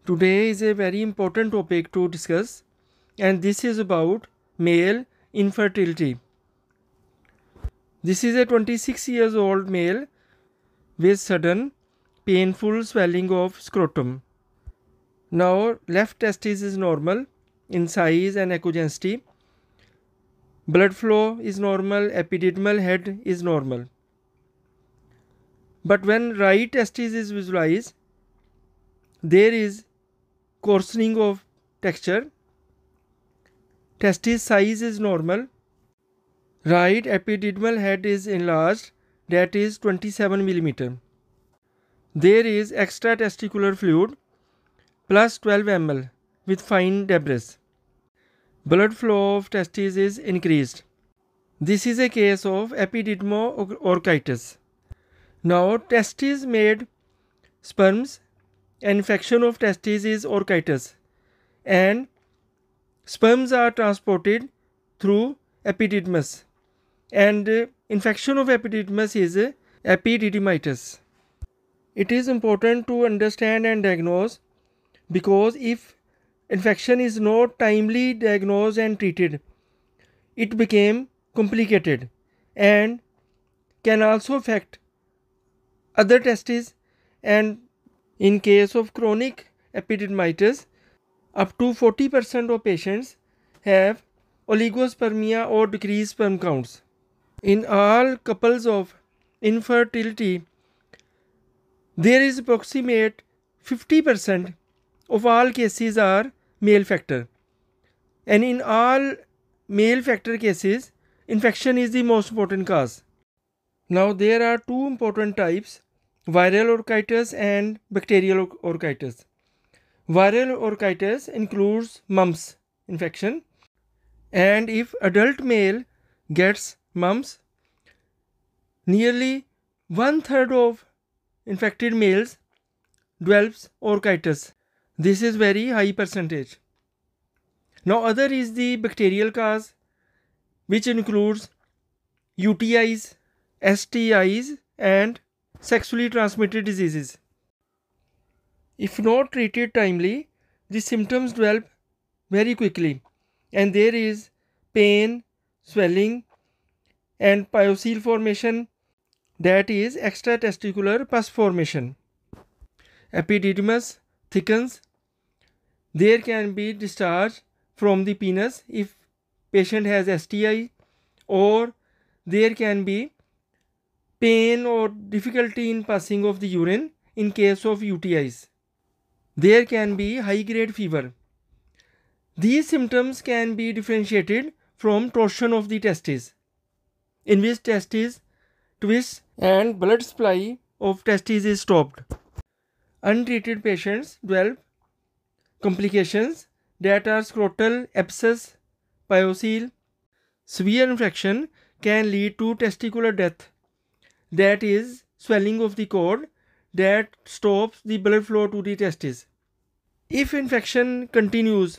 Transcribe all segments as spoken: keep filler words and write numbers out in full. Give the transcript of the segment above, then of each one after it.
Today is a very important topic to discuss, and this is about male infertility. This is a twenty-six years old male with sudden painful swelling of scrotum. Now left testis is normal in size and echogensity. Blood flow is normal, epididymal head is normal. But when right testis is visualized, there is coarsening of texture. Testis size is normal. Right epididymal head is enlarged, that is twenty-seven millimeter. There is extra testicular fluid plus twelve milliliters with fine debris. Blood flow of testes is increased. This is a case of Epididymo Orchitis. Now testes made sperms. Infection of testes is orchitis, and sperms are transported through epididymis, and uh, infection of epididymis is uh, epididymitis. It is important to understand and diagnose, because if infection is not timely diagnosed and treated, it became complicated and can also affect other testes. And in case of chronic epididymitis, up to forty percent of patients have oligospermia or decreased sperm counts. In all couples of infertility, there is approximate fifty percent of all cases are male factor, and in all male factor cases, infection is the most important cause. Now there are two important types: viral orchitis and bacterial orchitis. Viral orchitis includes mumps infection, and if adult male gets mumps, nearly one third of infected males develops orchitis. This is very high percentage. Now other is the bacterial cause, which includes U T Is, S T Is and sexually transmitted diseases. If not treated timely, the symptoms develop very quickly, and there is pain, swelling and pyocele formation, that is extra testicular pus formation. Epididymis thickens. There can be discharge from the penis if patient has S T I, or there can be pain or difficulty in passing of the urine in case of U T Is. There can be high grade fever. These symptoms can be differentiated from torsion of the testes, in which testes twists and blood supply of testes is stopped. Untreated patients develop complications that are scrotal abscess, pyocele. Severe infection can lead to testicular death, that is swelling of the cord that stops the blood flow to the testes. If infection continues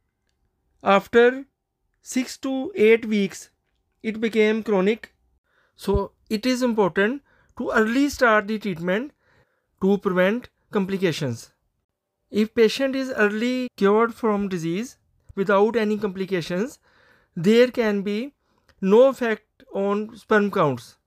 after six to eight weeks, it became chronic. So it is important to early start the treatment to prevent complications. If patient is early cured from disease without any complications, there can be no effect on sperm counts.